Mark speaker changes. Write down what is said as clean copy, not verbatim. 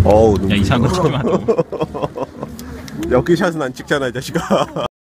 Speaker 1: 어우
Speaker 2: 야 이상한 거 찍지 마.
Speaker 1: 럭키샷은 안 찍잖아 이 자식아.